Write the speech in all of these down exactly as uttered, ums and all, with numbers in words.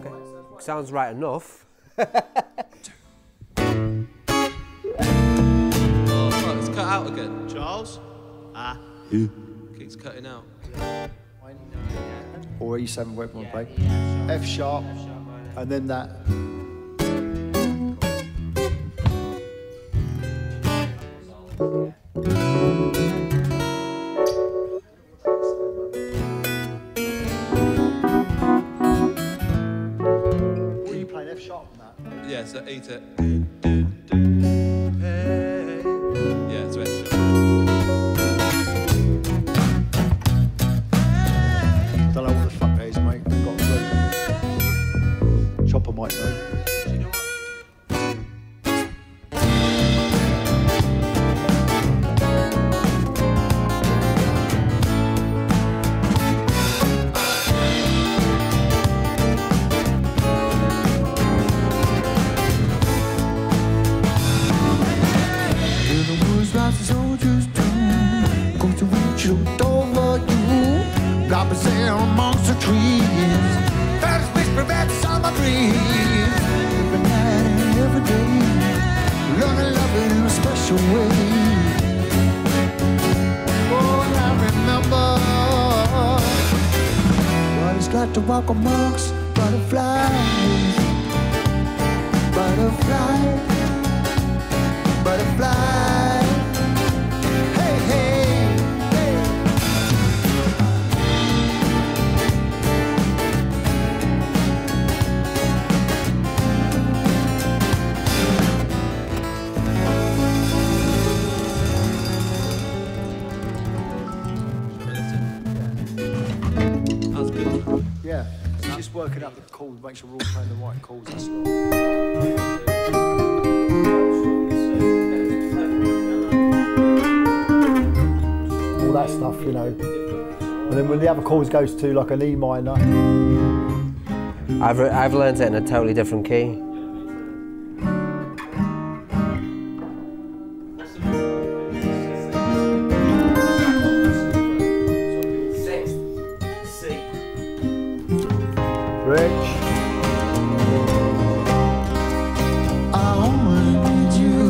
Okay. Sounds right enough. Oh, fuck, it's cut out again. Charles? Ah. Keeps cutting out. Or E seven, whatever you want to play. F sharp, and then that. What are you playing, F sharp on that? Yeah, so eat it. Yeah, so F sharp. I don't know what the fuck that is, mate. I've got a clue. Chopper might know. Do you know what? Amongst the trees, first whisper that summer breeze. Every night and every day, learning love in a special way. Oh, and I remember what it's like to walk amongst butterflies, butterflies, butterflies. Hey, hey. Yeah, it's just working out the chords, make sure we're all playing the right chords. That's all. All that stuff, you know. And then when the other chords goes to like an E minor. I've, I've learned it in a totally different key. Rich. I only need you.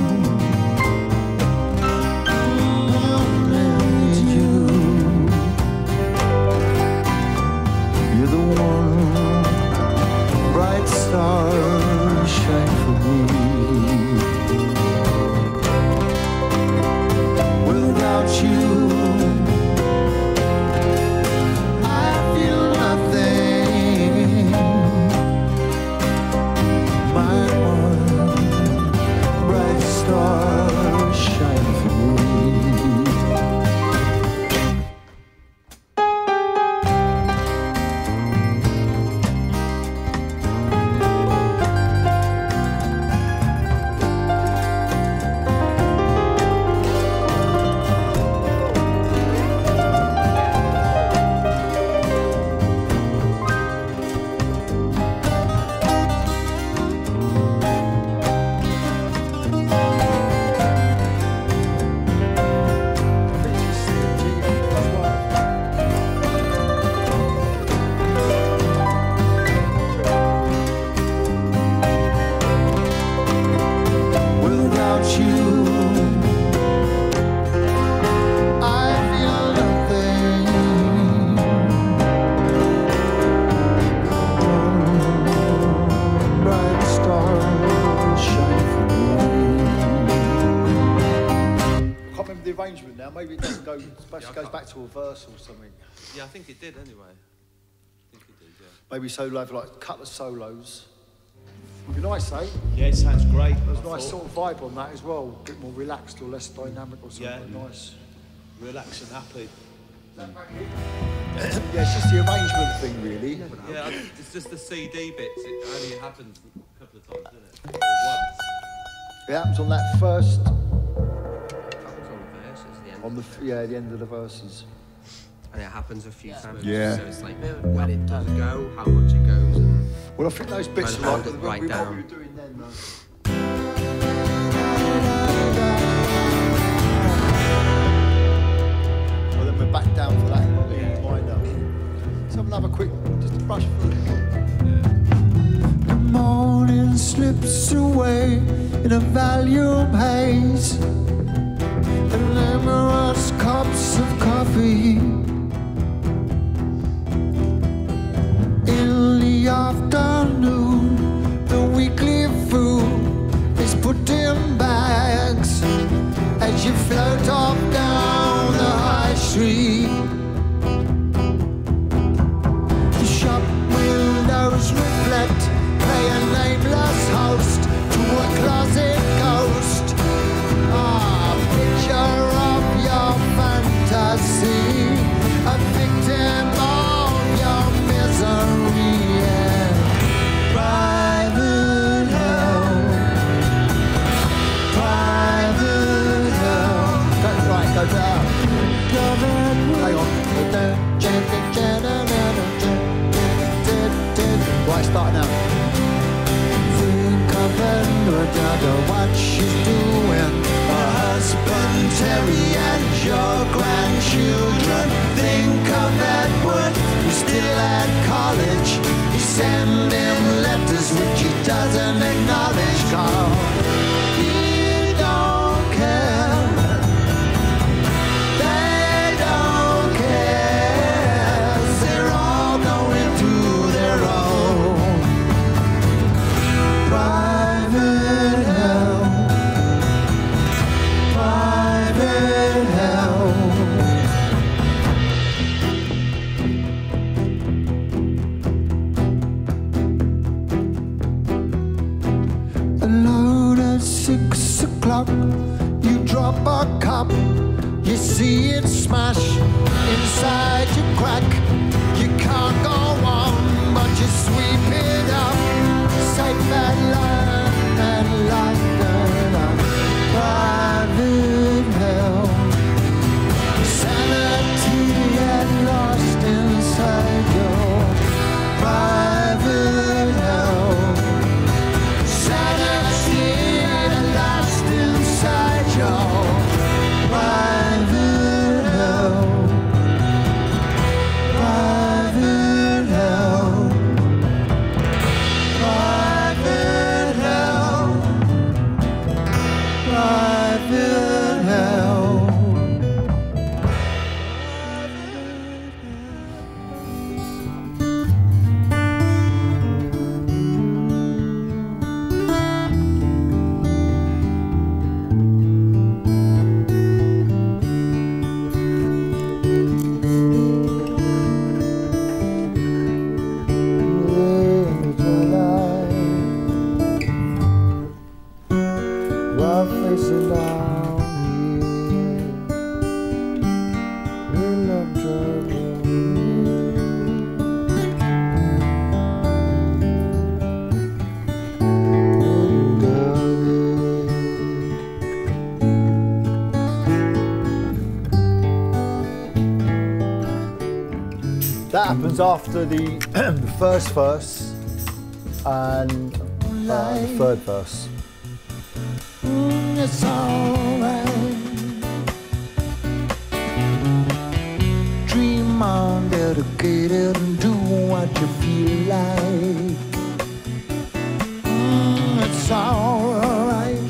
I only need you. You're the one bright star shine for me. Without you, I feel nothing. My one bright star shine for me. Without you, I feel nothing. One bright star shine for me. I can't remember the arrangement now. Maybe it doesn't go, especially goes back to a verse or something. Yeah, I think it did anyway. I think it did, yeah. Maybe so we'll have like a couple of solos. Be nice, eh? Yeah, it sounds great. There's a I nice thought. sort of vibe on that as well. A bit more relaxed or less dynamic or something Yeah. nice. Relax and happy. Yeah, it's just the arrangement thing, really. Yeah, it's just the C D bits. It only happens a couple of times, doesn't it? Or once. It happens on that first, That was on the verses, the end. on the f- yeah, the end of the verses. And it happens a few times. Yeah. So it's like when it does go, how much it goes, and Well, I think those bits And are like hold it what right we, what down. we were doing then, though. Well, then we're back down for that E minor. Let's have another quick, just a brush through. Yeah. slips away in a volume haze, and numerous cups of coffee. In the afternoon, the weekly food is put in bags as you float off down the high street. The shop windows reflect, play a nameless host to a closet ghost. Ah, picture of your fantasy, a victim of your misery. Yeah. Private hell, private hell. Go, right, go down. Hang on. Right, start now. Think of Edward, what she's doing. Her husband Terry and your grandchildren. Think of Edward, who's still at college. You send him letters which he doesn't acknowledge. 'Cause he don't care. They don't care. They're all going through their own private hell, private hell. Alone at six o'clock, you drop a cup, you see it smash inside your crack. You can't go on, but you sweep it up. Safe and land and light and up. Private hell. Sanity had lost inside your private hell. Sanity had lost inside your private hell. Private hell. Private hell. Private hell. While facing down here, in love trouble. That happens after the, the first verse and uh, the third verse. Mm, it's alright. Dream on, dedicated, and do what you feel like. Mm, it's alright.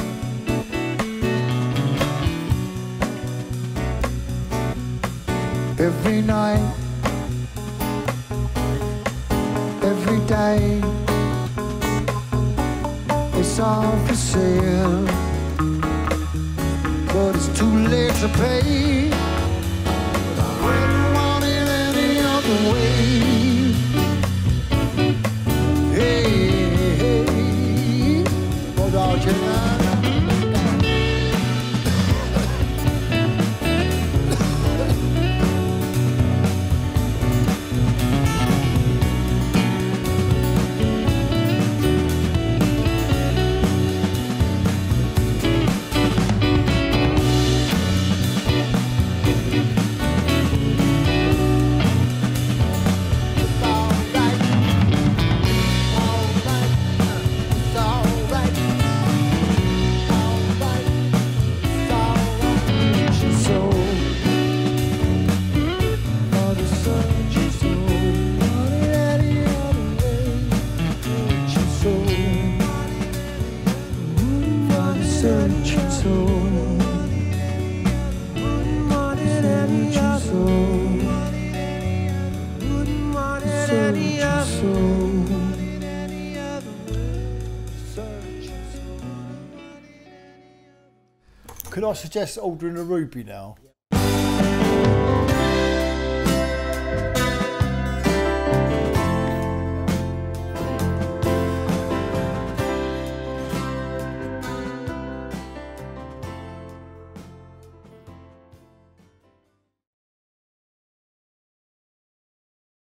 Every night, every day, it's all for sale, but it's too late to pay. I wouldn't want it any other way. Hey, hey, what about you now? So searching soul. Searching soul. Searching soul. Could I suggest ordering a Ruby now?